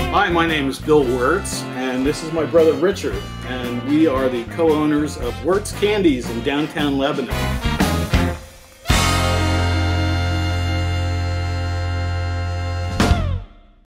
Hi, my name is Bill Wertz, and this is my brother Richard, and we are the co-owners of Wertz Candies in downtown Lebanon.